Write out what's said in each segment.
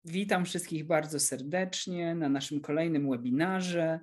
Witam wszystkich bardzo serdecznie na naszym kolejnym webinarze,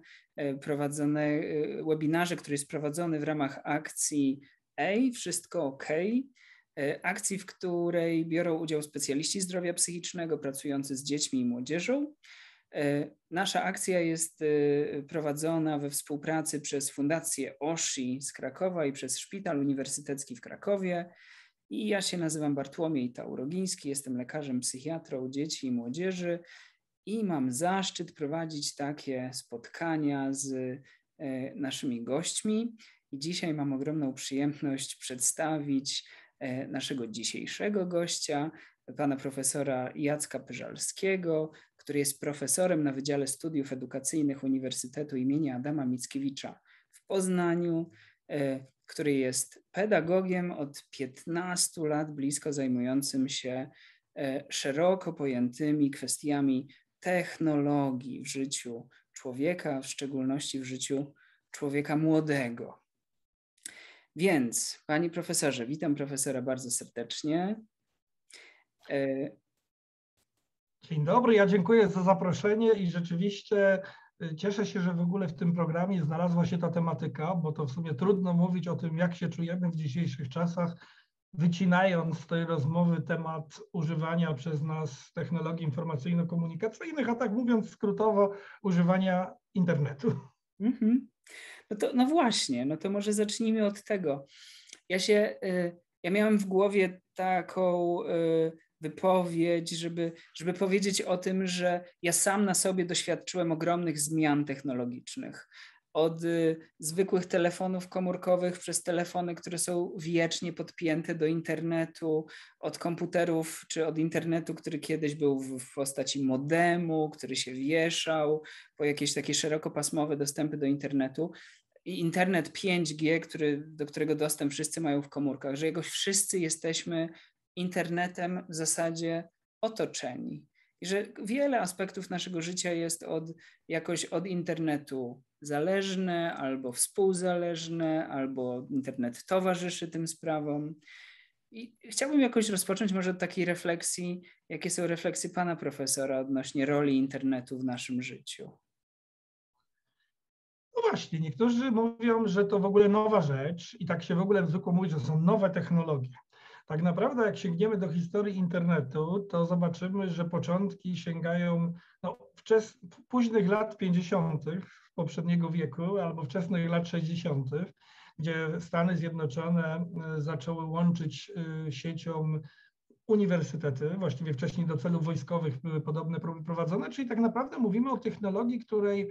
który jest prowadzony w ramach akcji Wszystko OK, akcji, w której biorą udział specjaliści zdrowia psychicznego pracujący z dziećmi i młodzieżą. Nasza akcja jest prowadzona we współpracy przez Fundację OSHI z Krakowa i przez Szpital Uniwersytecki w Krakowie. I ja się nazywam Bartłomiej Taurogiński, jestem lekarzem psychiatrą dzieci i młodzieży i mam zaszczyt prowadzić takie spotkania z naszymi gośćmi. I dzisiaj mam ogromną przyjemność przedstawić naszego dzisiejszego gościa, pana profesora Jacka Pyżalskiego, który jest profesorem na Wydziale Studiów Edukacyjnych Uniwersytetu im. Adama Mickiewicza w Poznaniu, który jest pedagogiem od 15 lat blisko zajmującym się szeroko pojętymi kwestiami technologii w życiu człowieka, w szczególności w życiu człowieka młodego. Więc, panie profesorze, witam profesora bardzo serdecznie. Dzień dobry, ja dziękuję za zaproszenie i rzeczywiście cieszę się, że w ogóle w tym programie znalazła się ta tematyka, bo to w sumie trudno mówić o tym, jak się czujemy w dzisiejszych czasach, wycinając z tej rozmowy temat używania przez nas technologii informacyjno-komunikacyjnych, a tak mówiąc skrótowo, używania internetu. No właśnie, no to może zacznijmy od tego. Ja miałem w głowie taką wypowiedź, żeby powiedzieć o tym, że ja sam na sobie doświadczyłem ogromnych zmian technologicznych. Od zwykłych telefonów komórkowych przez telefony, które są wiecznie podpięte do internetu, od komputerów czy od internetu, który kiedyś był w postaci modemu, który się wieszał, po jakieś takie szerokopasmowe dostępy do internetu. I internet 5G, do którego dostęp wszyscy mają w komórkach, że jakoś wszyscy jesteśmy internetem w zasadzie otoczeni. I że wiele aspektów naszego życia jest jakoś od internetu zależne, albo współzależne, albo internet towarzyszy tym sprawom. I chciałbym jakoś rozpocząć może od takiej refleksji, jakie są refleksje pana profesora odnośnie roli internetu w naszym życiu. No właśnie, niektórzy mówią, że to w ogóle nowa rzecz i tak się w ogóle w zwykle mówi, że są nowe technologie. Tak naprawdę jak sięgniemy do historii internetu, to zobaczymy, że początki sięgają późnych lat 50. poprzedniego wieku albo wczesnych lat 60., gdzie Stany Zjednoczone zaczęły łączyć siecią uniwersytety, właściwie wcześniej do celów wojskowych były podobne próby prowadzone, czyli tak naprawdę mówimy o technologii, której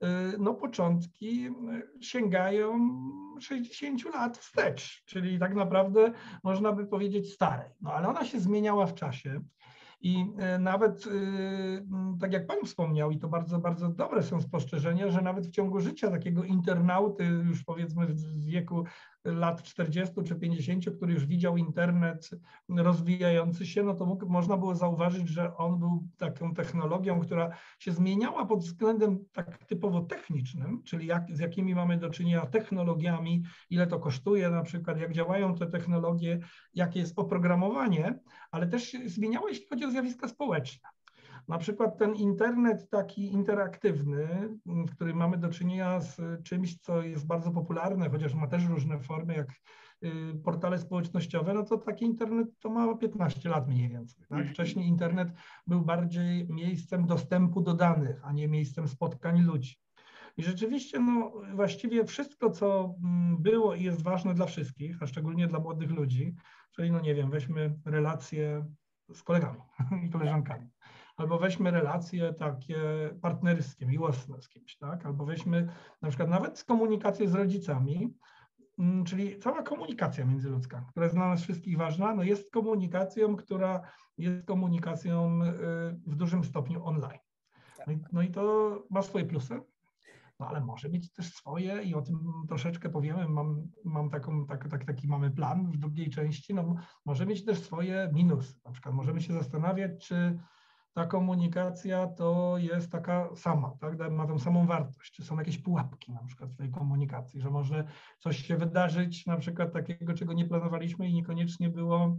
początki sięgają 60 lat wstecz, czyli tak naprawdę można by powiedzieć starej. No ale ona się zmieniała w czasie i nawet tak jak pan wspomniał, i to bardzo, bardzo dobre są spostrzeżenia, że nawet w ciągu życia takiego internauty już powiedzmy w wieku lat 40 czy 50, który już widział internet rozwijający się, no to można było zauważyć, że on był taką technologią, która się zmieniała pod względem tak typowo technicznym, czyli z jakimi mamy do czynienia technologiami, ile to kosztuje na przykład, jak działają te technologie, jakie jest oprogramowanie, ale też się zmieniała, jeśli chodzi o zjawiska społeczne. Na przykład ten internet taki interaktywny, w którym mamy do czynienia z czymś, co jest bardzo popularne, chociaż ma też różne formy, jak portale społecznościowe, no to taki internet to ma 15 lat mniej więcej. Tak? Wcześniej internet był bardziej miejscem dostępu do danych, a nie miejscem spotkań ludzi. I rzeczywiście właściwie wszystko, co było i jest ważne dla wszystkich, a szczególnie dla młodych ludzi, czyli weźmy relacje z kolegami i koleżankami, albo weźmy relacje takie partnerskie, miłosne z kimś, tak? Albo weźmy na przykład nawet komunikację z rodzicami, czyli cała komunikacja międzyludzka, która jest dla nas wszystkich ważna, jest komunikacją, która jest komunikacją w dużym stopniu online. No i to ma swoje plusy, ale może mieć też swoje i o tym troszeczkę powiemy. Mam taki mamy plan w drugiej części, może mieć też swoje minusy. Na przykład możemy się zastanawiać, czy ta komunikacja to jest taka sama, tak? Ma tą samą wartość, czy są jakieś pułapki na przykład w tej komunikacji, że może coś się wydarzyć na przykład takiego, czego nie planowaliśmy i niekoniecznie było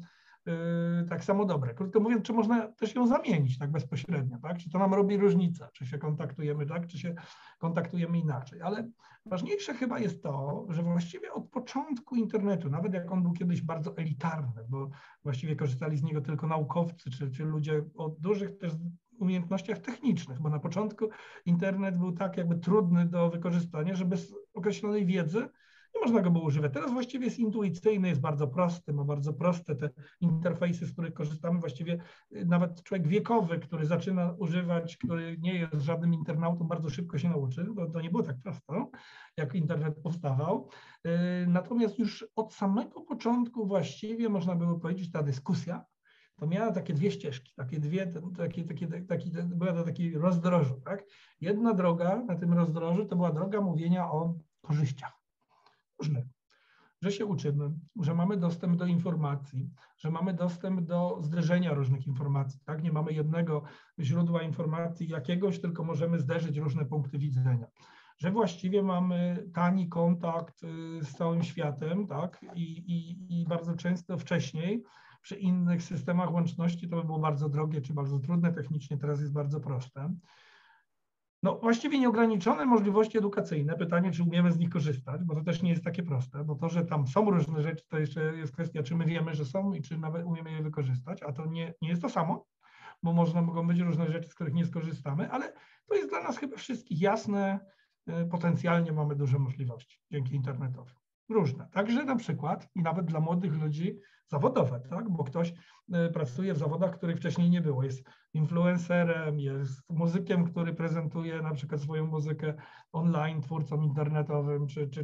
tak samo dobre. Krótko mówiąc, czy można też ją zamienić tak bezpośrednio, tak? Czy to nam robi różnicę, czy się kontaktujemy tak, czy się kontaktujemy inaczej. Ale ważniejsze chyba jest to, że właściwie od początku internetu, nawet jak on był kiedyś bardzo elitarny, bo właściwie korzystali z niego tylko naukowcy, czy ludzie o dużych też umiejętnościach technicznych, bo na początku internet był tak jakby trudny do wykorzystania, że bez określonej wiedzy nie można go było używać. Teraz właściwie jest intuicyjny, jest bardzo prosty, ma bardzo proste te interfejsy, z których korzystamy. Właściwie nawet człowiek wiekowy, który zaczyna używać, który nie jest żadnym internautą, bardzo szybko się nauczy. To nie było tak prosto, jak internet powstawał. Natomiast już od samego początku właściwie można było powiedzieć, ta dyskusja to miała takie dwie ścieżki, była to taki rozdrożu. Tak? Jedna droga na tym rozdrożu to była droga mówienia o korzyściach różnych, że się uczymy, że mamy dostęp do informacji, że mamy dostęp do zderzenia różnych informacji. Tak? Nie mamy jednego źródła informacji jakiegoś, tylko możemy zderzyć różne punkty widzenia. Że właściwie mamy tani kontakt z całym światem, tak? I bardzo często wcześniej przy innych systemach łączności to by było bardzo drogie czy bardzo trudne technicznie, teraz jest bardzo proste. No właściwie nieograniczone możliwości edukacyjne. Pytanie, czy umiemy z nich korzystać, bo to też nie jest takie proste, bo to, że tam są różne rzeczy, to jeszcze jest kwestia, czy my wiemy, że są i czy nawet umiemy je wykorzystać, a to nie jest to samo, bo mogą być różne rzeczy, z których nie skorzystamy, ale to jest dla nas chyba wszystkich jasne, potencjalnie mamy duże możliwości dzięki internetowi. Różne. Także na przykład i nawet dla młodych ludzi zawodowe, tak? Bo ktoś pracuje w zawodach, których wcześniej nie było. Jest influencerem, jest muzykiem, który prezentuje na przykład swoją muzykę online, twórcą internetowym,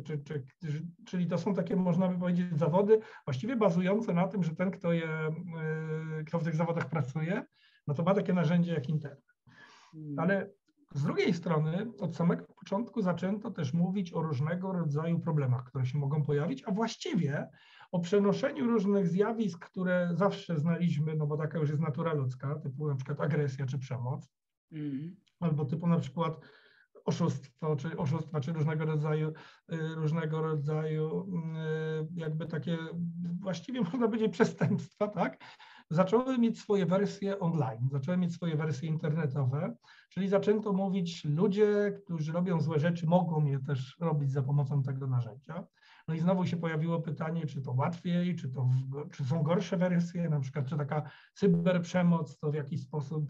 czyli to są takie, można by powiedzieć, zawody właściwie bazujące na tym, że ten, kto w tych zawodach pracuje, no to ma takie narzędzie jak internet. Ale z drugiej strony od samego początku zaczęto też mówić o różnego rodzaju problemach, które się mogą pojawić, a właściwie o przenoszeniu różnych zjawisk, które zawsze znaliśmy, no bo taka już jest natura ludzka, typu na przykład agresja czy przemoc, albo typu na przykład oszustwa, czy różnego rodzaju jakby takie właściwie można powiedzieć przestępstwa, tak? Zaczęły mieć swoje wersje online, zaczęły mieć swoje wersje internetowe, czyli zaczęto mówić, ludzie, którzy robią złe rzeczy, mogą je też robić za pomocą tego narzędzia. No i znowu się pojawiło pytanie, czy to łatwiej, czy są gorsze wersje, na przykład czy taka cyberprzemoc to w jakiś sposób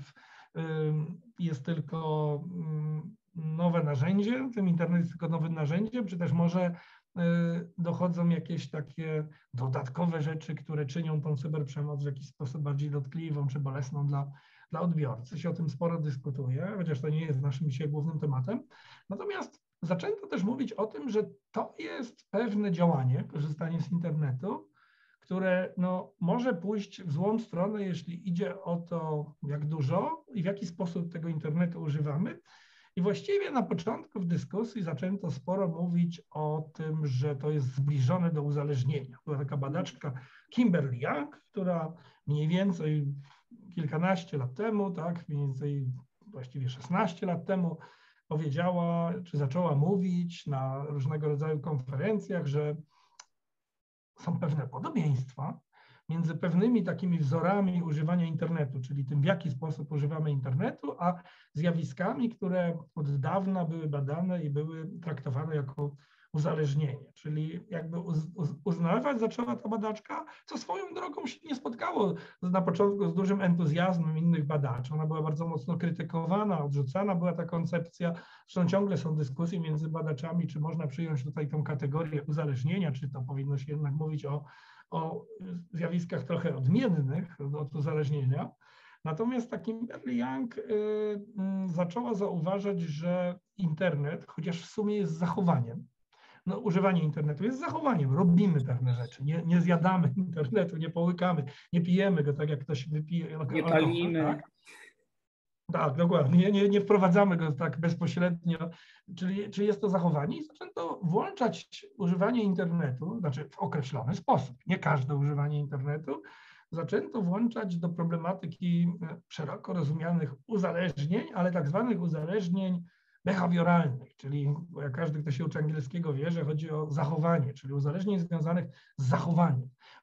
jest tylko nowe narzędzie, ten internet jest tylko nowym narzędziem, czy też może dochodzą jakieś takie dodatkowe rzeczy, które czynią tą cyberprzemoc w jakiś sposób bardziej dotkliwą czy bolesną dla odbiorcy. Się o tym sporo dyskutuje, chociaż to nie jest naszym dzisiaj głównym tematem. Natomiast zaczęto też mówić o tym, że to jest pewne działanie, korzystanie z internetu, które no, może pójść w złą stronę, jeśli idzie o to, jak dużo i w jaki sposób tego internetu używamy. I właściwie na początku w dyskusji zaczęto sporo mówić o tym, że to jest zbliżone do uzależnienia. Była taka badaczka Kimberly Young, która mniej więcej kilkanaście lat temu, tak, mniej więcej właściwie 16 lat temu powiedziała, czy zaczęła mówić na różnego rodzaju konferencjach, że są pewne podobieństwa między pewnymi takimi wzorami używania internetu, czyli tym, w jaki sposób używamy internetu, a zjawiskami, które od dawna były badane i były traktowane jako uzależnienie. Czyli jakby uznawać zaczęła ta badaczka, co swoją drogą się nie spotkało na początku z dużym entuzjazmem innych badaczy. Ona była bardzo mocno krytykowana, odrzucana była ta koncepcja. Zresztą ciągle są dyskusje między badaczami, czy można przyjąć tutaj tą kategorię uzależnienia, czy to powinno się jednak mówić o zjawiskach trochę odmiennych od uzależnienia. Natomiast ta Kimberly Young zaczęła zauważać, że internet, chociaż w sumie jest zachowaniem, no, używanie internetu jest zachowaniem, robimy pewne rzeczy, nie zjadamy internetu, nie połykamy, nie pijemy go tak jak ktoś wypije alkohol. Nie palimy. Tak? Tak, dokładnie, nie wprowadzamy go tak bezpośrednio, czyli jest to zachowanie i zaczęto włączać używanie internetu, znaczy w określony sposób, nie każde używanie internetu, zaczęto włączać do problematyki szeroko rozumianych uzależnień, ale tak zwanych uzależnień behawioralnych, czyli jak każdy, kto się uczy angielskiego wie, że chodzi o zachowanie, czyli uzależnień związanych z zachowaniem.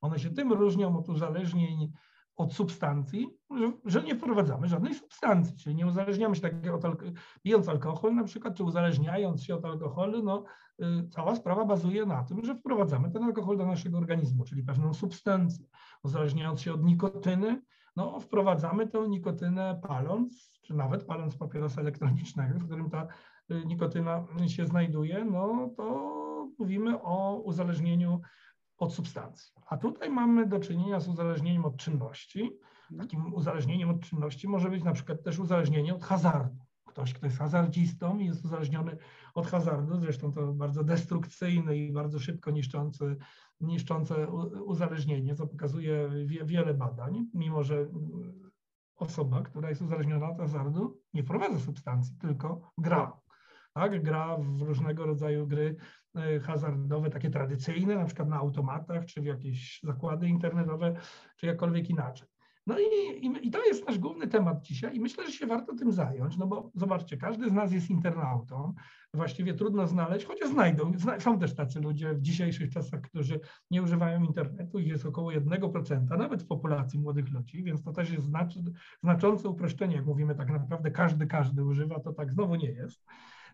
One się tym różnią od uzależnień od substancji, że nie wprowadzamy żadnej substancji, czyli nie uzależniamy się tak pijąc alkohol na przykład, czy uzależniając się od alkoholu, no cała sprawa bazuje na tym, że wprowadzamy ten alkohol do naszego organizmu, czyli pewną substancję. Uzależniając się od nikotyny, no wprowadzamy tę nikotynę paląc, czy nawet paląc papierosa elektronicznego, w którym ta nikotyna się znajduje, no to mówimy o uzależnieniu od substancji. A tutaj mamy do czynienia z uzależnieniem od czynności. Takim uzależnieniem od czynności może być na przykład też uzależnienie od hazardu. Ktoś, kto jest hazardzistą i jest uzależniony od hazardu, zresztą to bardzo destrukcyjne i bardzo szybko niszczące uzależnienie, co pokazuje wiele badań, mimo że osoba, która jest uzależniona od hazardu, nie wprowadza substancji, tylko gra. Tak? Gra w różnego rodzaju gry hazardowe, takie tradycyjne, na przykład na automatach, czy w jakieś zakłady internetowe, czy jakkolwiek inaczej. No i to jest nasz główny temat dzisiaj i myślę, że się warto tym zająć, no bo zobaczcie, każdy z nas jest internautą, właściwie trudno znaleźć, chociaż są też tacy ludzie w dzisiejszych czasach, którzy nie używają internetu, ich jest około 1%, nawet w populacji młodych ludzi, więc to też jest znaczące uproszczenie, jak mówimy tak naprawdę każdy używa, to tak znowu nie jest.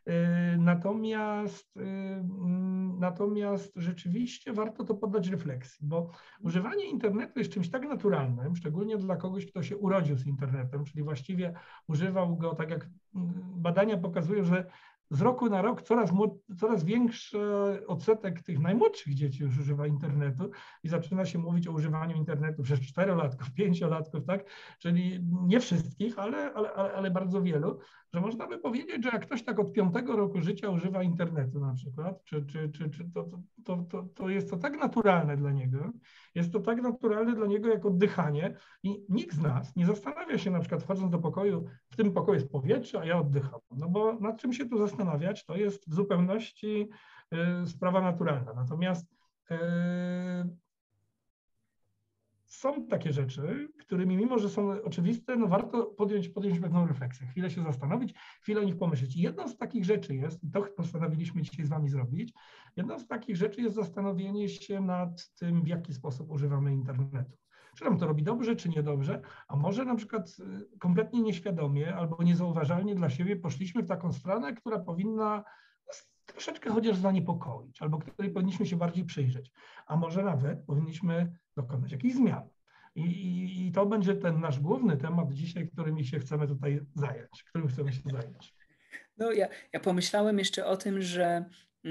Natomiast rzeczywiście warto to poddać refleksji, bo używanie internetu jest czymś tak naturalnym, szczególnie dla kogoś, kto się urodził z internetem, czyli właściwie używał go, tak jak badania pokazują, że z roku na rok coraz większy odsetek tych najmłodszych dzieci już używa internetu i zaczyna się mówić o używaniu internetu przez 4-latków, 5-latków, tak? Czyli nie wszystkich, ale bardzo wielu, że można by powiedzieć, że jak ktoś tak od 5 roku życia używa internetu na przykład, to jest to tak naturalne dla niego, jest to tak naturalne dla niego jak oddychanie i nikt z nas nie zastanawia się na przykład wchodząc do pokoju, w tym pokoju jest powietrze, a ja oddycham. No bo nad czym się tu zastanawiać, to jest w zupełności sprawa naturalna. Natomiast są takie rzeczy, którymi mimo, że są oczywiste, no warto podjąć pewną refleksję, chwilę się zastanowić, chwilę o nich pomyśleć. I jedną z takich rzeczy jest, i to postanowiliśmy dzisiaj z wami zrobić, jedną z takich rzeczy jest zastanowienie się nad tym, w jaki sposób używamy internetu. Czy nam to robi dobrze, czy niedobrze, a może na przykład kompletnie nieświadomie albo niezauważalnie dla siebie poszliśmy w taką stronę, która powinna troszeczkę chociaż zaniepokoić, albo której powinniśmy się bardziej przyjrzeć, a może nawet powinniśmy dokonać jakichś zmian. I to będzie ten nasz główny temat dzisiaj, którym się chcemy tutaj zająć, którym chcemy się zająć. No ja pomyślałem jeszcze o tym, że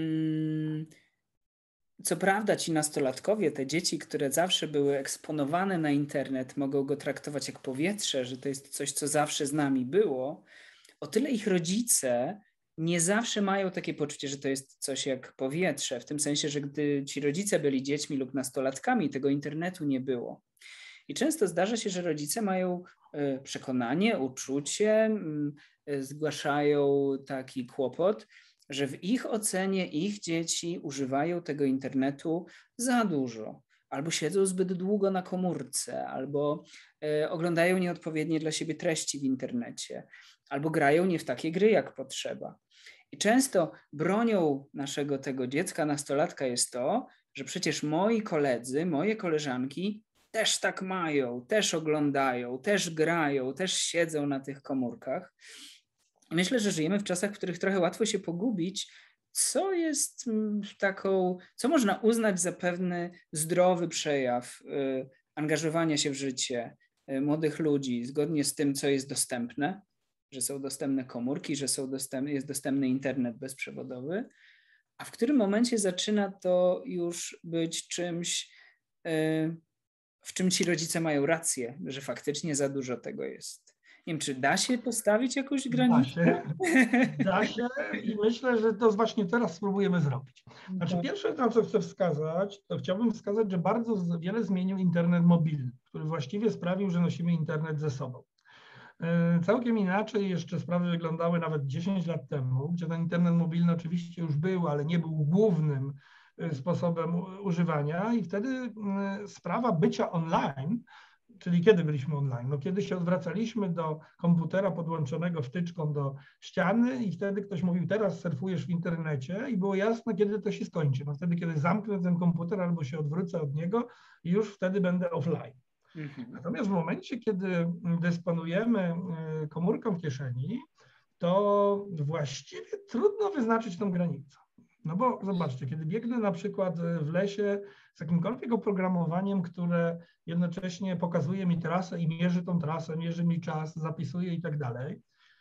co prawda ci nastolatkowie, te dzieci, które zawsze były eksponowane na internet, mogą go traktować jak powietrze, że to jest coś, co zawsze z nami było, o tyle ich rodzice nie zawsze mają takie poczucie, że to jest coś jak powietrze, w tym sensie, że gdy ci rodzice byli dziećmi lub nastolatkami, tego internetu nie było. I często zdarza się, że rodzice mają przekonanie, uczucie, zgłaszają taki kłopot, że w ich ocenie ich dzieci używają tego internetu za dużo, albo siedzą zbyt długo na komórce, albo oglądają nieodpowiednie dla siebie treści w internecie, albo grają nie w takie gry, jak potrzeba. I często bronią naszego tego dziecka, nastolatka jest to, że przecież moi koledzy, moje koleżanki też tak mają, też oglądają, też grają, też siedzą na tych komórkach. Myślę, że żyjemy w czasach, w których trochę łatwo się pogubić, co jest co można uznać za pewny zdrowy przejaw angażowania się w życie młodych ludzi, zgodnie z tym, co jest dostępne, że są dostępne komórki, że jest dostępny internet bezprzewodowy, a w którym momencie zaczyna to już być czymś, w czym ci rodzice mają rację, że faktycznie za dużo tego jest. Nie wiem, czy da się postawić jakąś granicę? Da się i myślę, że to właśnie teraz spróbujemy zrobić. Znaczy pierwsze, na co chcę wskazać, to chciałbym wskazać, że bardzo wiele zmienił internet mobilny, który właściwie sprawił, że nosimy internet ze sobą. Całkiem inaczej jeszcze sprawy wyglądały nawet 10 lat temu, gdzie ten internet mobilny oczywiście już był, ale nie był głównym sposobem używania i wtedy sprawa bycia online Czyli kiedy byliśmy online? No kiedy się odwracaliśmy do komputera podłączonego wtyczką do ściany i wtedy ktoś mówił, teraz surfujesz w internecie i było jasne, kiedy to się skończy. No wtedy, kiedy zamknę ten komputer albo się odwrócę od niego i już wtedy będę offline. Natomiast w momencie, kiedy dysponujemy komórką w kieszeni, to właściwie trudno wyznaczyć tą granicę. No bo zobaczcie, kiedy biegnę na przykład w lesie z jakimkolwiek oprogramowaniem, które jednocześnie pokazuje mi trasę i mierzy tą trasę, mierzy mi czas, zapisuje i tak dalej,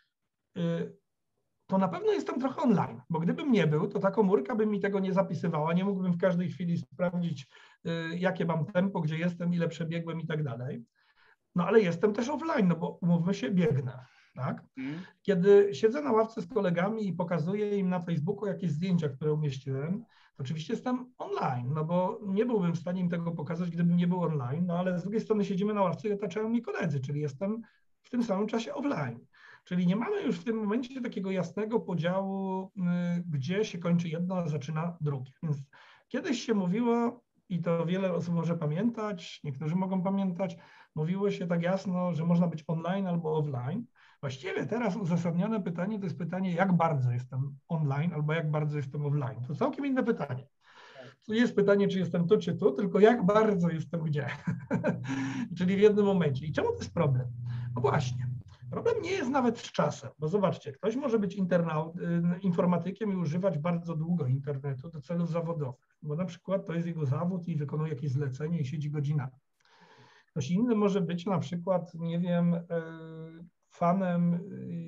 to na pewno jestem trochę online, bo gdybym nie był, to ta komórka by mi tego nie zapisywała, nie mógłbym w każdej chwili sprawdzić, jakie mam tempo, gdzie jestem, ile przebiegłem i tak dalej. No ale jestem też offline, no bo umówmy się, biegnę. Tak? Kiedy siedzę na ławce z kolegami i pokazuję im na Facebooku jakieś zdjęcia, które umieściłem, to oczywiście jestem online, no bo nie byłbym w stanie im tego pokazać, gdybym nie był online, no ale z drugiej strony siedzimy na ławce i otaczają mnie koledzy, czyli jestem w tym samym czasie offline. Czyli nie mamy już w tym momencie takiego jasnego podziału, gdzie się kończy jedno, a zaczyna drugie. Więc kiedyś się mówiło, i to wiele osób może pamiętać, niektórzy mogą pamiętać, mówiło się tak jasno, że można być online albo offline. Właściwie teraz uzasadnione pytanie to jest pytanie, jak bardzo jestem online albo jak bardzo jestem offline. To całkiem inne pytanie. Tu jest pytanie, czy jestem tu, czy tu, tylko jak bardzo jestem gdzie. Czyli w jednym momencie. I czemu to jest problem? No właśnie. Problem nie jest nawet z czasem, bo zobaczcie, ktoś może być informatykiem i używać bardzo długo internetu do celów zawodowych, bo na przykład to jest jego zawód i wykonuje jakieś zlecenie i siedzi godzinami. Ktoś inny może być na przykład, nie wiem, fanem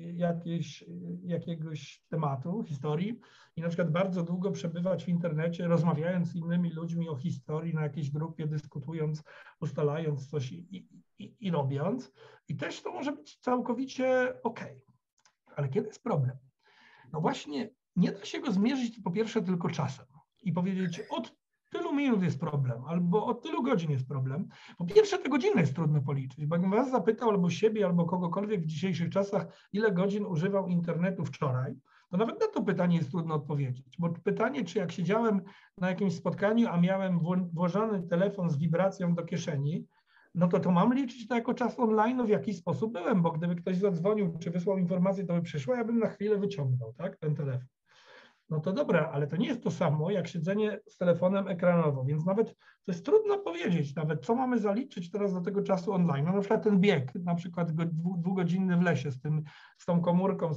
jakiegoś tematu, historii i na przykład bardzo długo przebywać w internecie, rozmawiając z innymi ludźmi o historii na jakiejś grupie, dyskutując, ustalając coś i robiąc. I też to może być całkowicie okej. Ale kiedy jest problem? No właśnie nie da się go zmierzyć po pierwsze tylko czasem i powiedzieć od tylu minut jest problem, albo od tylu godzin jest problem. Po pierwsze, te godziny jest trudno policzyć, bo jakbym was zapytał albo siebie, albo kogokolwiek w dzisiejszych czasach, ile godzin używał internetu wczoraj, to nawet na to pytanie jest trudno odpowiedzieć. Bo pytanie, czy jak siedziałem na jakimś spotkaniu, a miałem włożony telefon z wibracją do kieszeni, no to mam liczyć to jako czas online, no w jaki sposób byłem, bo gdyby ktoś zadzwonił czy wysłał informację, to by przyszła, ja bym na chwilę wyciągnął, tak, ten telefon. No to dobra, ale to nie jest to samo jak siedzenie z telefonem ekranowym, więc nawet to jest trudno powiedzieć, nawet co mamy zaliczyć teraz do tego czasu online. No na przykład ten bieg, na przykład dwugodzinny w lesie z tą komórką,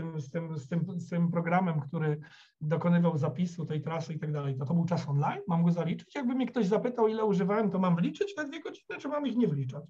z tym programem, który dokonywał zapisu tej trasy i tak dalej. To był czas online? Mam go zaliczyć? Jakby mnie ktoś zapytał, ile używałem, to mam wliczyć te 2 godziny, czy mam ich nie wliczać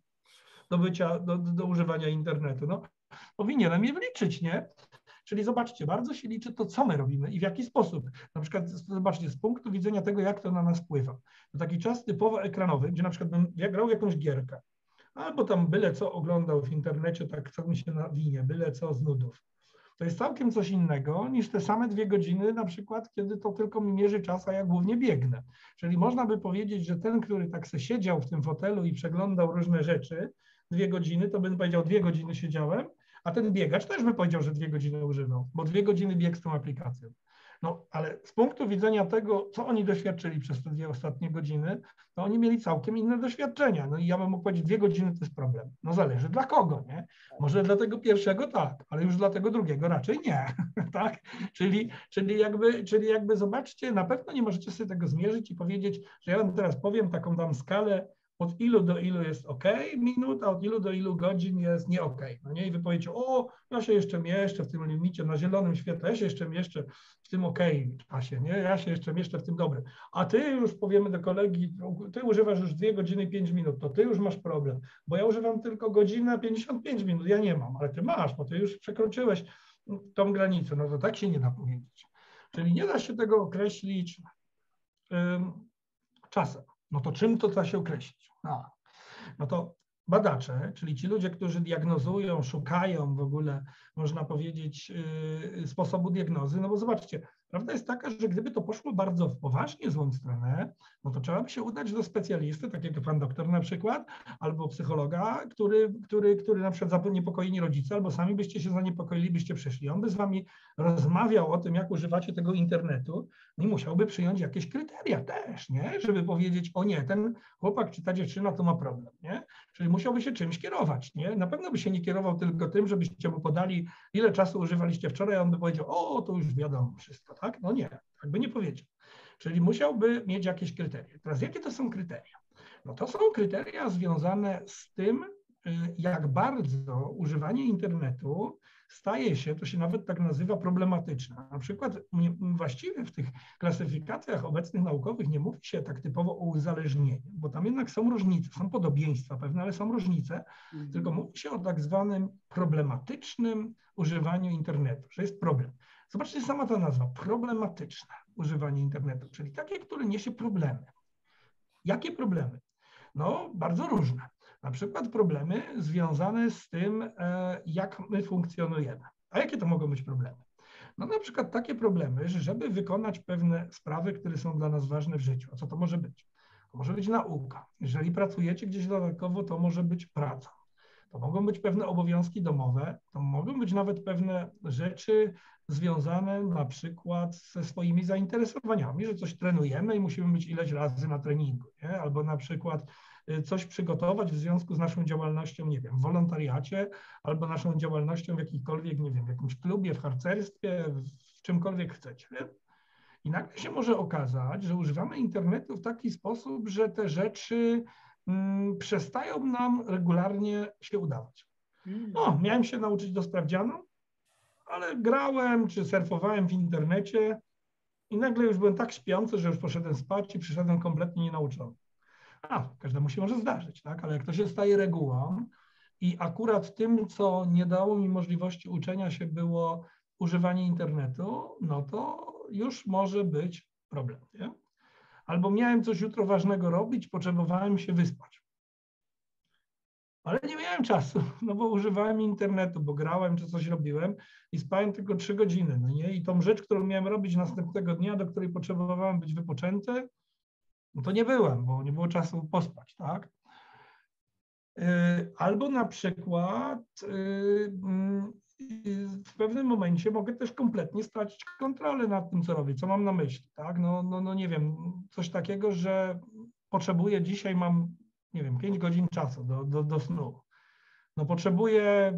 do używania internetu? No powinienem je wliczyć, nie? Czyli zobaczcie, bardzo się liczy to, co my robimy i w jaki sposób. Na przykład zobaczcie, z punktu widzenia tego, jak to na nas wpływa. To taki czas typowo ekranowy, gdzie na przykład bym grał jakąś gierkę, albo tam byle co oglądał w internecie, tak co mi się nawinie, byle co z nudów. To jest całkiem coś innego niż te same 2 godziny, na przykład, kiedy to tylko mi mierzy czas, a ja głównie biegnę. Czyli można by powiedzieć, że ten, który tak se siedział w tym fotelu i przeglądał różne rzeczy 2 godziny, to bym powiedział, 2 godziny siedziałem, a ten biegacz też by powiedział, że 2 godziny używał, bo 2 godziny biegł z tą aplikacją. No, ale z punktu widzenia tego, co oni doświadczyli przez te 2 ostatnie godziny, to oni mieli całkiem inne doświadczenia. No i ja bym mógł powiedzieć, 2 godziny to jest problem. No zależy dla kogo, nie? Może dla tego pierwszego tak, ale już dla tego drugiego raczej nie, tak? Czyli jakby zobaczcie, na pewno nie możecie sobie tego zmierzyć i powiedzieć, że ja wam teraz powiem taką tam skalę, od ilu do ilu jest ok minut, a od ilu do ilu godzin jest nie ok. No nie? I wy powiecie, o, ja się jeszcze mieszczę w tym limicie, na zielonym świetle, ja się jeszcze mieszczę w tym ok czasie, nie? Ja się jeszcze mieszczę w tym dobrym. A ty już powiemy do kolegi, ty używasz już 2 godziny 5 minut, to ty już masz problem, bo ja używam tylko godzinę 55 minut, ja nie mam, ale ty masz, bo ty już przekroczyłeś tą granicę. No to tak się nie da powiedzieć. Czyli nie da się tego określić czasem. No to czym to da się określić? No to badacze, czyli ci ludzie, którzy diagnozują, szukają w ogóle, można powiedzieć, sposobu diagnozy, no bo zobaczcie, Prawda jest taka, że gdyby to poszło bardzo w poważnie złą stronę, no to trzeba by się udać do specjalisty, tak jak pan doktor na przykład, albo psychologa, który na przykład zaniepokojeni rodzice, albo sami byście się zaniepokoili, byście przyszli. On by z wami rozmawiał o tym, jak używacie tego internetu i musiałby przyjąć jakieś kryteria też, nie? Żeby powiedzieć, o nie, ten chłopak czy ta dziewczyna to ma problem, nie? Czyli musiałby się czymś kierować, nie? Na pewno by się nie kierował tylko tym, żebyście mu podali, ile czasu używaliście wczoraj, a on by powiedział, o, to już wiadomo wszystko, tak? No nie, tak by nie powiedział. Czyli musiałby mieć jakieś kryteria. Teraz jakie to są kryteria? No to są kryteria związane z tym, jak bardzo używanie internetu staje się, to się nawet tak nazywa, problematyczne. Na przykład właściwie w tych klasyfikacjach obecnych naukowych nie mówi się tak typowo o uzależnieniu, bo tam jednak są różnice, są podobieństwa pewne, ale są różnice, tylko mówi się o tak zwanym problematycznym używaniu internetu, że jest problem. Zobaczcie, sama ta nazwa, problematyczne używanie internetu, czyli takie, które niesie problemy. Jakie problemy? No, bardzo różne. Na przykład problemy związane z tym, jak my funkcjonujemy. A jakie to mogą być problemy? No na przykład takie problemy, że żeby wykonać pewne sprawy, które są dla nas ważne w życiu. A co to może być? To może być nauka. Jeżeli pracujecie gdzieś dodatkowo, to może być praca. To mogą być pewne obowiązki domowe, to mogą być nawet pewne rzeczy związane na przykład ze swoimi zainteresowaniami, że coś trenujemy i musimy być ileś razy na treningu, nie? Albo na przykład coś przygotować w związku z naszą działalnością, nie wiem, w wolontariacie, albo naszą działalnością w jakikolwiek, nie wiem, w jakimś klubie, w harcerstwie, w czymkolwiek chcecie. Nie? I nagle się może okazać, że używamy internetu w taki sposób, że te rzeczy przestają nam regularnie się udawać. No, miałem się nauczyć do sprawdzianu, ale grałem czy surfowałem w internecie i nagle już byłem tak śpiący, że już poszedłem spać i przyszedłem kompletnie nienauczony. Każdemu się może zdarzyć, tak? Ale jak to się staje regułą i akurat tym, co nie dało mi możliwości uczenia się, było używanie internetu, no to już może być problem, nie? Albo miałem coś jutro ważnego robić, potrzebowałem się wyspać. Ale nie miałem czasu, no bo używałem internetu, bo grałem czy coś robiłem i spałem tylko 3 godziny, no nie? I tą rzecz, którą miałem robić następnego dnia, do której potrzebowałem być wypoczęty, no to nie byłem, bo nie było czasu pospać, tak? Albo na przykład w pewnym momencie mogę też kompletnie stracić kontrolę nad tym, co robię, co mam na myśli, tak? No nie wiem, coś takiego, że potrzebuję, dzisiaj mam, nie wiem, 5 godzin czasu do snu. No potrzebuję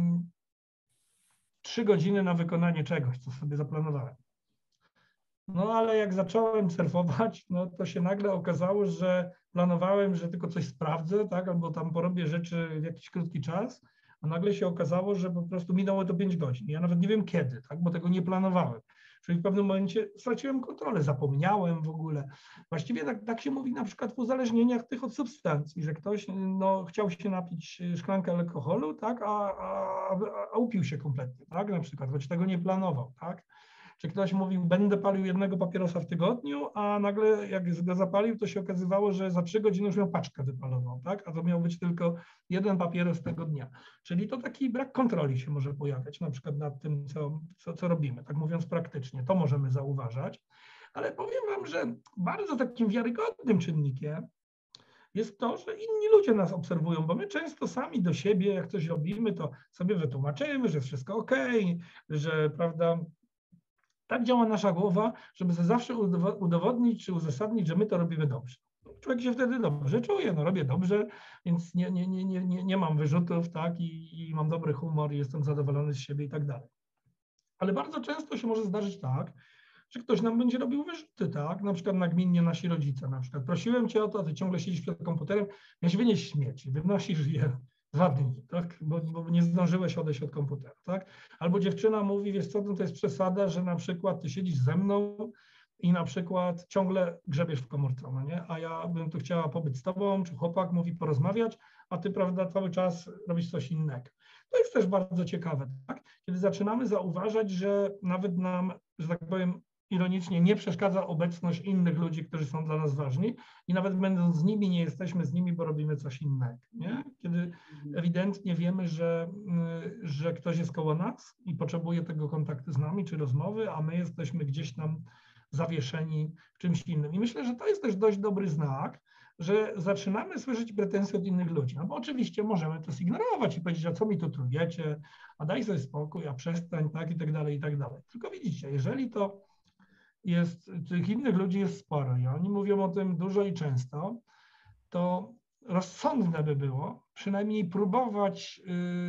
3 godziny na wykonanie czegoś, co sobie zaplanowałem. No ale jak zacząłem surfować, no to się nagle okazało, że planowałem, że tylko coś sprawdzę, tak, albo tam porobię rzeczy w jakiś krótki czas, a nagle się okazało, że po prostu minęło to 5 godzin. Ja nawet nie wiem kiedy, tak, bo tego nie planowałem. Czyli w pewnym momencie straciłem kontrolę, zapomniałem w ogóle. Właściwie tak się mówi na przykład w uzależnieniach tych od substancji, że ktoś no, chciał się napić szklankę alkoholu, tak, a upił się kompletnie, tak, na przykład, choć tego nie planował, tak. Czy ktoś mówił, będę palił 1 papierosa w tygodniu, a nagle jak go zapalił, to się okazywało, że za 3 godziny już miał paczkę wypaloną, tak? A to miał być tylko 1 papieros tego dnia. Czyli to taki brak kontroli się może pojawiać na przykład nad tym, co robimy, tak mówiąc praktycznie. To możemy zauważać. Ale powiem wam, że bardzo takim wiarygodnym czynnikiem jest to, że inni ludzie nas obserwują, bo my często sami do siebie, jak coś robimy, to sobie wytłumaczymy, że jest wszystko okej, że prawda, tak działa nasza głowa, żeby zawsze udowodnić czy uzasadnić, że my to robimy dobrze. Człowiek się wtedy dobrze czuje, no robię dobrze, więc nie mam wyrzutów, tak, i mam dobry humor i jestem zadowolony z siebie i tak dalej. Ale bardzo często się może zdarzyć tak, że ktoś nam będzie robił wyrzuty, tak, na przykład nagminnie nasi rodzice, na przykład prosiłem cię o to, a ty ciągle siedzisz przed komputerem, miałeś wynieść śmieci, wynosisz je 2 dni, tak? Bo nie zdążyłeś odejść od komputera, tak? Albo dziewczyna mówi, wiesz co, to jest przesada, że na przykład ty siedzisz ze mną i na przykład ciągle grzebiesz w komórce, no nie? A ja bym tu chciała pobyć z tobą, czy chłopak mówi porozmawiać, a ty, prawda, cały czas robisz coś innego. To jest też bardzo ciekawe, tak? Kiedy zaczynamy zauważać, że nawet nam, że tak powiem, ironicznie nie przeszkadza obecność innych ludzi, którzy są dla nas ważni i nawet będąc z nimi, nie jesteśmy z nimi, bo robimy coś innego. Nie? Kiedy ewidentnie wiemy, że ktoś jest koło nas i potrzebuje tego kontaktu z nami czy rozmowy, a my jesteśmy gdzieś tam zawieszeni w czymś innym. I myślę, że to jest też dość dobry znak, że zaczynamy słyszeć pretensje od innych ludzi. No bo oczywiście możemy to zignorować i powiedzieć, a co mi tu trujecie, a daj sobie spokój, a przestań, tak i tak dalej, i tak dalej. Tylko widzicie, jeżeli to jest, tych innych ludzi jest sporo i oni mówią o tym dużo i często, to rozsądne by było przynajmniej próbować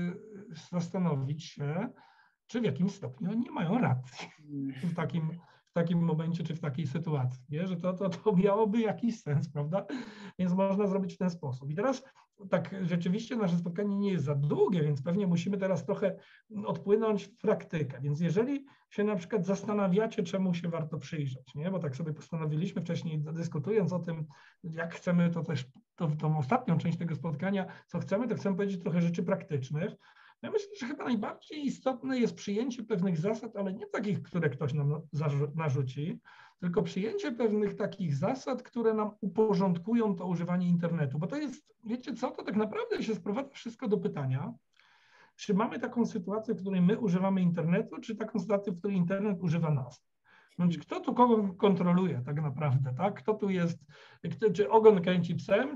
zastanowić się, czy w jakimś stopniu oni nie mają racji w takim momencie, czy w takiej sytuacji, nie? Że to miałoby jakiś sens, prawda? Więc można zrobić w ten sposób. I teraz tak rzeczywiście nasze spotkanie nie jest za długie, więc pewnie musimy teraz trochę odpłynąć w praktykę. Więc jeżeli się na przykład zastanawiacie, czemu się warto przyjrzeć, nie? Bo tak sobie postanowiliśmy wcześniej, dyskutując o tym, jak chcemy to też, tą ostatnią część tego spotkania, co chcemy, to chcemy powiedzieć trochę rzeczy praktycznych. Ja myślę, że chyba najbardziej istotne jest przyjęcie pewnych zasad, ale nie takich, które ktoś nam narzuci, tylko przyjęcie pewnych takich zasad, które nam uporządkują to używanie internetu. Bo to jest, wiecie co, to tak naprawdę się sprowadza wszystko do pytania, czy mamy taką sytuację, w której my używamy internetu, czy taką sytuację, w której internet używa nas. Znaczy, kto tu kogo kontroluje tak naprawdę, tak? Kto tu jest, czy ogon kręci psem,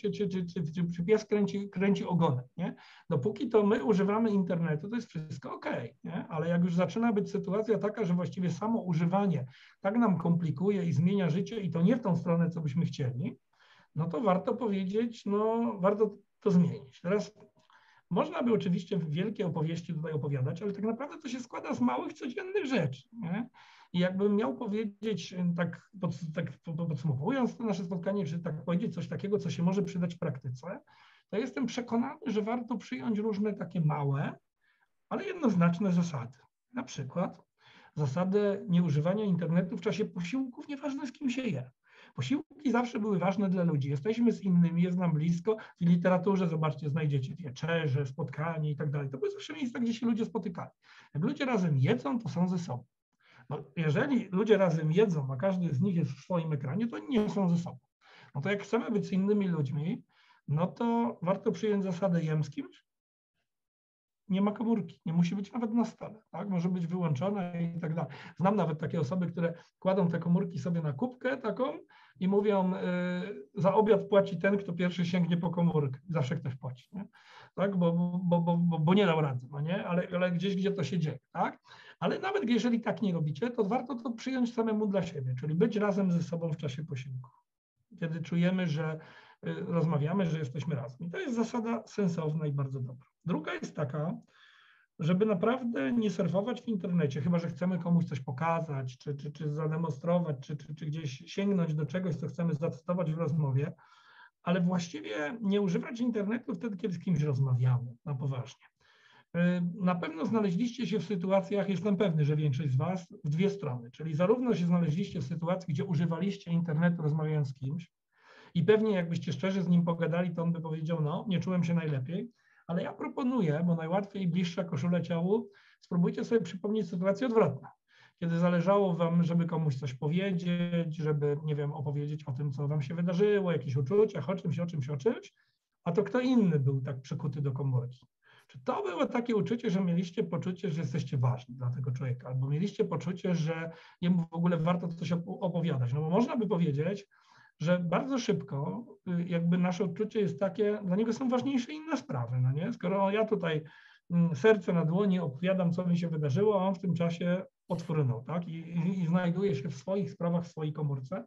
czy pies kręci ogonem, nie? Dopóki to my używamy internetu, to jest wszystko okej, nie? Ale jak już zaczyna być sytuacja taka, że właściwie samo używanie tak nam komplikuje i zmienia życie i to nie w tą stronę, co byśmy chcieli, no to warto powiedzieć, no warto to zmienić. Teraz można by oczywiście wielkie opowieści tutaj opowiadać, ale tak naprawdę to się składa z małych, codziennych rzeczy, nie? I jakbym miał powiedzieć, tak podsumowując to nasze spotkanie, czy tak powiedzieć coś takiego, co się może przydać w praktyce, to jestem przekonany, że warto przyjąć różne takie małe, ale jednoznaczne zasady. Na przykład zasadę nieużywania internetu w czasie posiłków, nieważne z kim się je. Posiłki zawsze były ważne dla ludzi. Jesteśmy z innymi, jest nam blisko. W literaturze, zobaczcie, znajdziecie wieczerze, spotkanie i tak dalej. To były zawsze miejsca, gdzie się ludzie spotykali. Jak ludzie razem jedzą, to są ze sobą. No, jeżeli ludzie razem jedzą, a każdy z nich jest w swoim ekranie, to nie są ze sobą. No to jak chcemy być z innymi ludźmi, no to warto przyjąć zasadę jem z kimś. Nie ma komórki, nie musi być nawet na stole, tak? Może być wyłączona i tak dalej. Znam nawet takie osoby, które kładą te komórki sobie na kubkę taką i mówią, za obiad płaci ten, kto pierwszy sięgnie po komórkę. Zawsze ktoś płaci, nie? Tak? Bo nie dał rady, no nie? Ale gdzieś, gdzie to się dzieje, tak? Ale nawet jeżeli tak nie robicie, to warto to przyjąć samemu dla siebie, czyli być razem ze sobą w czasie posiłku. Kiedy czujemy, że rozmawiamy, że jesteśmy razem. I to jest zasada sensowna i bardzo dobra. Druga jest taka, żeby naprawdę nie surfować w internecie, chyba że chcemy komuś coś pokazać, czy zademonstrować, czy gdzieś sięgnąć do czegoś, co chcemy zacytować w rozmowie, ale właściwie nie używać internetu wtedy, kiedy z kimś rozmawiamy, na poważnie. Na pewno znaleźliście się w sytuacjach, jestem pewny, że większość z Was, w dwie strony, czyli zarówno się znaleźliście w sytuacji, gdzie używaliście internetu rozmawiając z kimś i pewnie jakbyście szczerze z nim pogadali, to on by powiedział, no nie czułem się najlepiej, ale ja proponuję, bo najłatwiej i bliższa koszula ciału, spróbujcie sobie przypomnieć sytuację odwrotną. Kiedy zależało Wam, żeby komuś coś powiedzieć, żeby, nie wiem, opowiedzieć o tym, co Wam się wydarzyło, jakichś uczuciach, o czymś, a to kto inny był tak przykuty do komórki. Czy to było takie uczucie, że mieliście poczucie, że jesteście ważni dla tego człowieka, albo mieliście poczucie, że jemu w ogóle warto coś opowiadać? No bo można by powiedzieć, że bardzo szybko jakby nasze odczucie jest takie, dla niego są ważniejsze inne sprawy, no nie? Skoro ja tutaj serce na dłoni opowiadam, co mi się wydarzyło, a on w tym czasie odfrunął, tak? I znajduje się w swoich sprawach, w swojej komórce.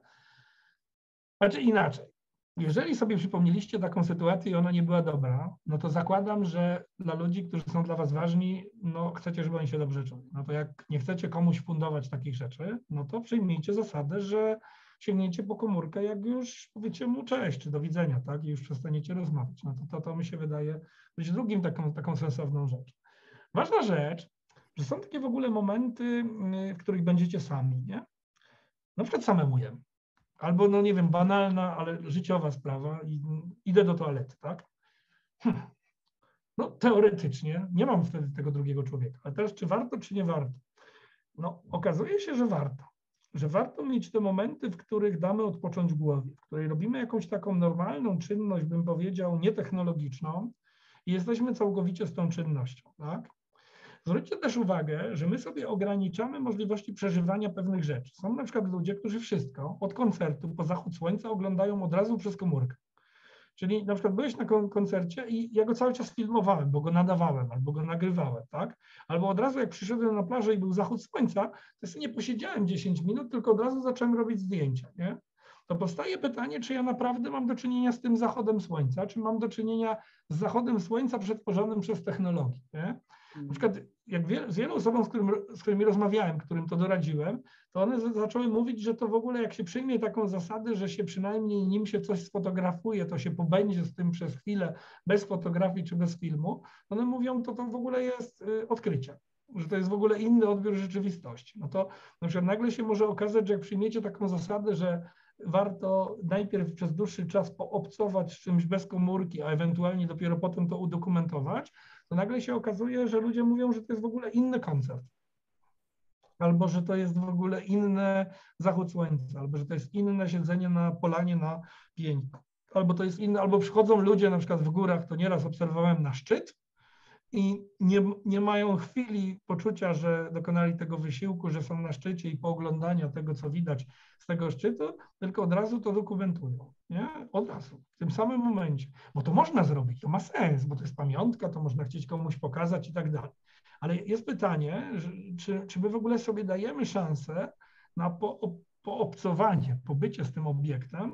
Znaczy inaczej. Jeżeli sobie przypomnieliście taką sytuację i ona nie była dobra, no to zakładam, że dla ludzi, którzy są dla Was ważni, no chcecie, żeby oni się dobrze czuli. No to jak nie chcecie komuś fundować takich rzeczy, no to przyjmijcie zasadę, że sięgniecie po komórkę, jak już powiecie mu cześć, czy do widzenia, tak? I już przestaniecie rozmawiać. No to mi się wydaje być drugim taką sensowną rzeczą. Ważna rzecz, że są takie w ogóle momenty, w których będziecie sami, nie? Na przykład samemu jem. Albo, no nie wiem, banalna, ale życiowa sprawa i idę do toalety, tak? No teoretycznie nie mam wtedy tego drugiego człowieka. Ale teraz czy warto, czy nie warto? No okazuje się, że warto. że warto mieć te momenty, w których damy odpocząć głowie, w której robimy jakąś taką normalną czynność, bym powiedział, nietechnologiczną i jesteśmy całkowicie z tą czynnością, tak? Zwróćcie też uwagę, że my sobie ograniczamy możliwości przeżywania pewnych rzeczy. Są na przykład ludzie, którzy wszystko od koncertu po zachód słońca oglądają od razu przez komórkę. Czyli na przykład byłeś na koncercie i ja go cały czas filmowałem, bo go nadawałem albo go nagrywałem, tak? Albo od razu jak przyszedłem na plażę i był zachód słońca, to sobie nie posiedziałem 10 minut, tylko od razu zacząłem robić zdjęcia, nie? To powstaje pytanie, czy ja naprawdę mam do czynienia z tym zachodem słońca, czy mam do czynienia z zachodem słońca przetworzonym przez technologię, nie? Na przykład jak z wielu osobom, z którymi rozmawiałem, którym to doradziłem, to one zaczęły mówić, że to w ogóle jak się przyjmie taką zasadę, że się przynajmniej nim się coś sfotografuje, to się pobędzie z tym przez chwilę bez fotografii czy bez filmu, one mówią, to w ogóle jest odkrycie, że to jest w ogóle inny odbiór rzeczywistości. No to na przykład nagle się może okazać, że jak przyjmiecie taką zasadę, że warto najpierw przez dłuższy czas poobcować z czymś bez komórki, a ewentualnie dopiero potem to udokumentować, to nagle się okazuje, że ludzie mówią, że to jest w ogóle inny koncept. Albo że to jest w ogóle inny zachód słońca, albo że to jest inne siedzenie na polanie na pień, albo to jest inne, albo przychodzą ludzie na przykład w górach, to nieraz obserwowałem na szczyt i nie mają chwili poczucia, że dokonali tego wysiłku, że są na szczycie i pooglądania tego, co widać z tego szczytu, tylko od razu to dokumentują, nie? Od razu, w tym samym momencie, bo to można zrobić, to ma sens, bo to jest pamiątka, to można chcieć komuś pokazać i tak dalej. Ale jest pytanie, czy my w ogóle sobie dajemy szansę na poobcowanie, pobycie z tym obiektem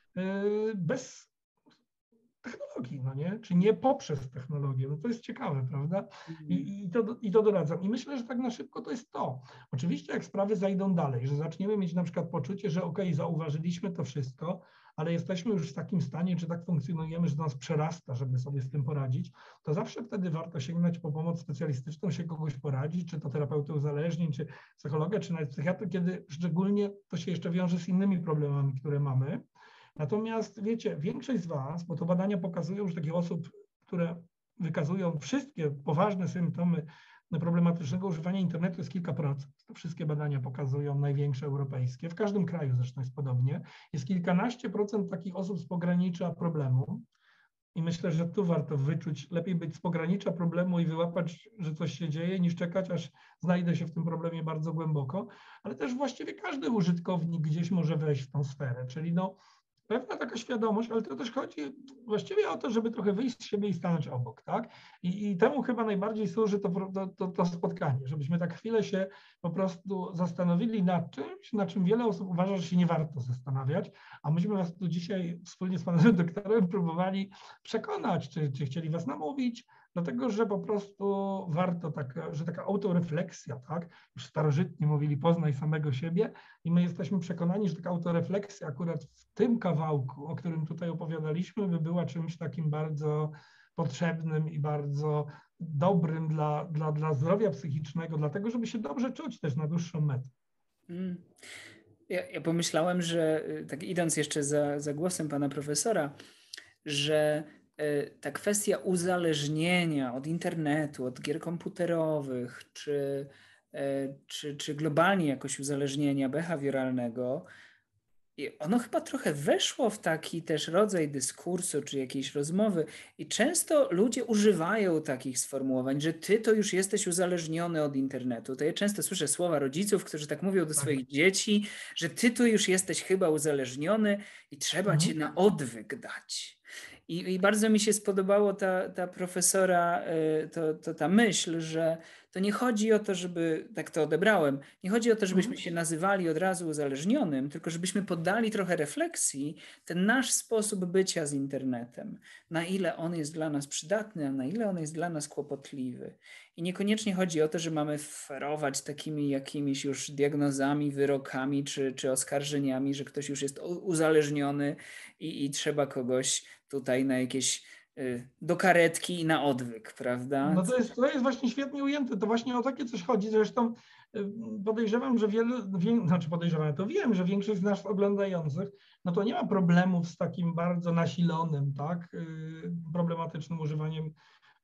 bez technologii, no nie? Czy nie poprzez technologię. No to jest ciekawe, prawda? I to doradzam. I myślę, że tak na szybko to jest to. Oczywiście jak sprawy zajdą dalej, że zaczniemy mieć na przykład poczucie, że okej, zauważyliśmy to wszystko, ale jesteśmy już w takim stanie, czy tak funkcjonujemy, że to nas przerasta, żeby sobie z tym poradzić, to zawsze wtedy warto sięgnąć po pomoc specjalistyczną, się kogoś poradzić, czy to terapeuty uzależnień, czy psychologa, czy nawet psychiatry, kiedy szczególnie to się jeszcze wiąże z innymi problemami, które mamy. Natomiast wiecie, większość z Was, bo to badania pokazują, że takich osób, które wykazują wszystkie poważne symptomy problematycznego używania internetu jest kilka procent. To wszystkie badania pokazują, największe europejskie. W każdym kraju zresztą jest podobnie. Jest kilkanaście procent takich osób z pogranicza problemu. I myślę, że tu warto wyczuć, lepiej być z pogranicza problemu i wyłapać, że coś się dzieje, niż czekać, aż znajdę się w tym problemie bardzo głęboko. Ale też właściwie każdy użytkownik gdzieś może wejść w tą sferę. Czyli pewna taka świadomość, ale to też chodzi właściwie o to, żeby trochę wyjść z siebie i stanąć obok, tak? I temu chyba najbardziej służy to spotkanie, żebyśmy tak chwilę się po prostu zastanowili nad czymś, na czym wiele osób uważa, że się nie warto zastanawiać, a myśmy Was tu dzisiaj wspólnie z panem doktorem próbowali przekonać, czy chcieli Was namówić, dlatego, że po prostu warto, że taka autorefleksja, tak? Już starożytni mówili, poznaj samego siebie i my jesteśmy przekonani, że taka autorefleksja akurat w tym kawałku, o którym tutaj opowiadaliśmy, by była czymś takim bardzo potrzebnym i bardzo dobrym dla zdrowia psychicznego, dlatego, żeby się dobrze czuć też na dłuższą metę. Ja pomyślałem, że tak idąc jeszcze za głosem pana profesora, że ta kwestia uzależnienia od internetu, od gier komputerowych, czy globalnie jakoś uzależnienia behawioralnego, ono chyba trochę weszło w taki też rodzaj dyskursu czy jakiejś rozmowy i często ludzie używają takich sformułowań, że ty to już jesteś uzależniony od internetu. To ja często słyszę słowa rodziców, którzy tak mówią do swoich dzieci, że ty to już jesteś chyba uzależniony i trzeba cię na odwyk dać. I bardzo mi się spodobało ta profesora, ta myśl, że to nie chodzi o to, żeby, tak to odebrałem, nie chodzi o to, żebyśmy się nazywali od razu uzależnionym, tylko żebyśmy poddali trochę refleksji ten nasz sposób bycia z internetem, na ile on jest dla nas przydatny, a na ile on jest dla nas kłopotliwy. I niekoniecznie chodzi o to, że mamy ferować takimi jakimiś już diagnozami, wyrokami czy oskarżeniami, że ktoś już jest uzależniony i trzeba kogoś tutaj na jakieś do karetki i na odwyk, prawda? No to jest właśnie świetnie ujęte, to właśnie o takie coś chodzi. Zresztą podejrzewam, że to wiem, że większość z nas oglądających, no to nie ma problemów z takim bardzo nasilonym, tak, problematycznym używaniem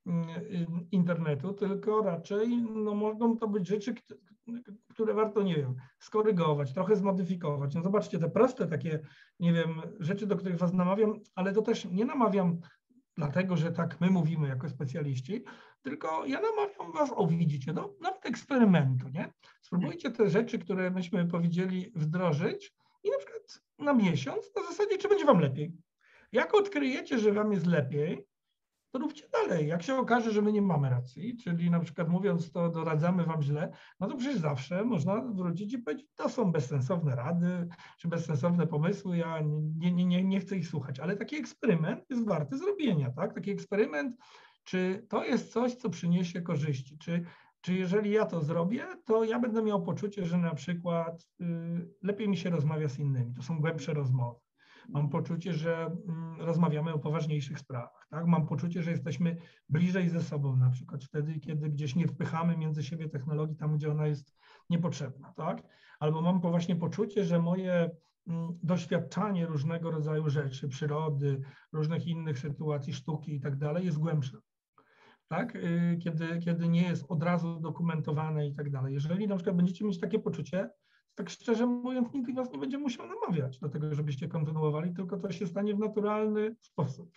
internetu, tylko raczej no, mogą to być rzeczy, które warto, nie wiem, skorygować, trochę zmodyfikować. No zobaczcie, te proste takie, nie wiem, rzeczy, do których was namawiam, ale to też nie namawiam dlatego, że tak my mówimy jako specjaliści, tylko ja namawiam was, widzicie, no, nawet eksperymentu, nie? Spróbujcie te rzeczy, które myśmy powiedzieli, wdrożyć i na przykład na miesiąc, na zasadzie, czy będzie wam lepiej. Jak odkryjecie, że wam jest lepiej, to róbcie dalej. Jak się okaże, że my nie mamy racji, czyli na przykład mówiąc to doradzamy wam źle, no to przecież zawsze można wrócić i powiedzieć, to są bezsensowne rady, czy bezsensowne pomysły, ja nie chcę ich słuchać. Ale taki eksperyment jest warty zrobienia, tak? Taki eksperyment, czy to jest coś, co przyniesie korzyści, czy jeżeli ja to zrobię, to ja będę miał poczucie, że na przykład lepiej mi się rozmawia z innymi, to są głębsze rozmowy. Mam poczucie, że rozmawiamy o poważniejszych sprawach. Tak? Mam poczucie, że jesteśmy bliżej ze sobą, na przykład wtedy, kiedy gdzieś nie wpychamy między siebie technologii tam, gdzie ona jest niepotrzebna. Tak? Albo mam właśnie poczucie, że moje doświadczanie różnego rodzaju rzeczy, przyrody, różnych innych sytuacji, sztuki i tak dalej jest głębsze. Tak? Kiedy nie jest od razu dokumentowane i tak dalej. Jeżeli na przykład będziecie mieć takie poczucie, tak szczerze mówiąc, nikt was nie będzie musiał namawiać do tego, żebyście kontynuowali, tylko to się stanie w naturalny sposób.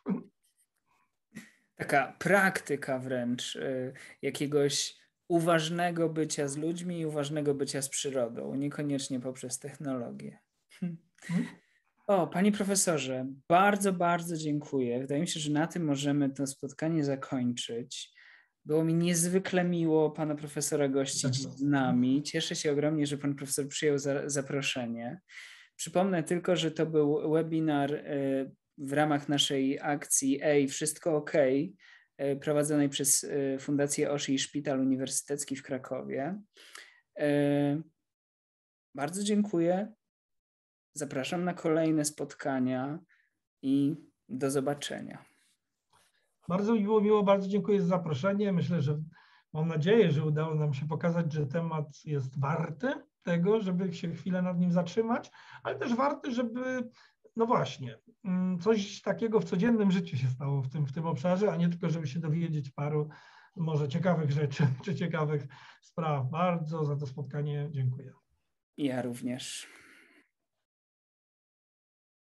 Taka praktyka wręcz jakiegoś uważnego bycia z ludźmi i uważnego bycia z przyrodą, niekoniecznie poprzez technologię. O, panie profesorze, bardzo, bardzo dziękuję. Wydaje mi się, że na tym możemy to spotkanie zakończyć. Było mi niezwykle miło pana profesora gościć z nami. Cieszę się ogromnie, że pan profesor przyjął zaproszenie. Przypomnę tylko, że to był webinar w ramach naszej akcji Wszystko OK, prowadzonej przez Fundację Oszy i Szpital Uniwersytecki w Krakowie. Bardzo dziękuję. Zapraszam na kolejne spotkania i do zobaczenia. Bardzo miło, bardzo dziękuję za zaproszenie. Myślę, że mam nadzieję, że udało nam się pokazać, że temat jest warty tego, żeby się chwilę nad nim zatrzymać, ale też warty, żeby, no właśnie, coś takiego w codziennym życiu się stało w tym obszarze, a nie tylko, żeby się dowiedzieć paru może ciekawych rzeczy czy ciekawych spraw. Bardzo za to spotkanie dziękuję. Ja również.